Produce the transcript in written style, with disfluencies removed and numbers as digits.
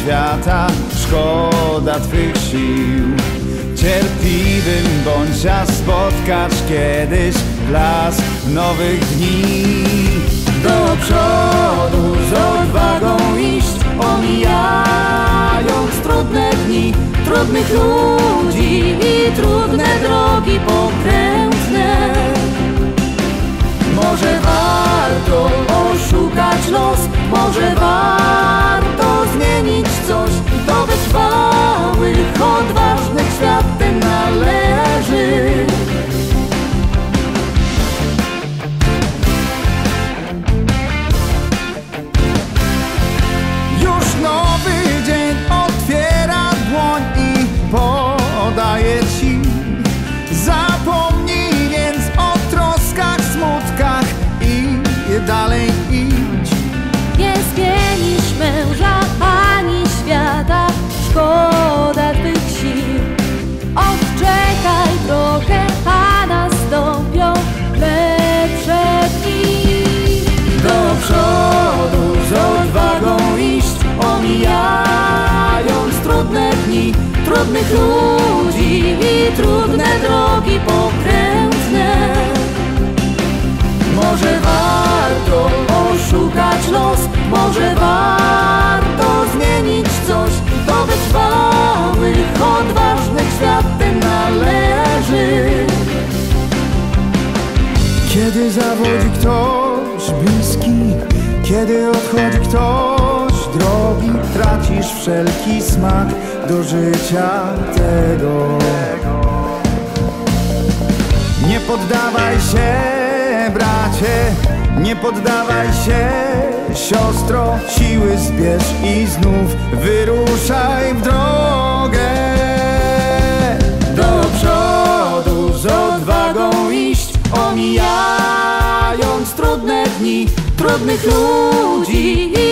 świata, szkoda twych sił. Cierpliwym bądź, a spotkasz kiedyś blask nowych dni. Do przodu z odwagą iść, omijając trudne dni, trudnych ludzi i trudne drogi pokrętne. Może warto oszukać los, może warto zmienić coś. Do wytrwałych, odważnych świat ten należy. Już nowy dzień otwiera dłoń i podaje ci. Zapomnij więc o troskach, smutkach i dalej idź. Nie zmienisz męża ani świata, szkoda twych sił. Odczekaj trochę, a nastąpią lepsze dni. Do przodu z odwagą iść, omijając trudne dni, trudnych ludzi i trudne drogi pokrętne. Może warto oszukać los, może warto zmienić coś. Do wytrwałych, odważnych świat ten należy. Kiedy zawodzi ktoś bliski, kiedy odchodzi ktoś drogi, tracisz wszelki smak do życia tego. Nie poddawaj się, bracie, nie poddawaj się, siostro, siły zbierz i znów wyruszaj w drogę. Do przodu z odwagą iść, omijając trudne dni, trudnych ludzi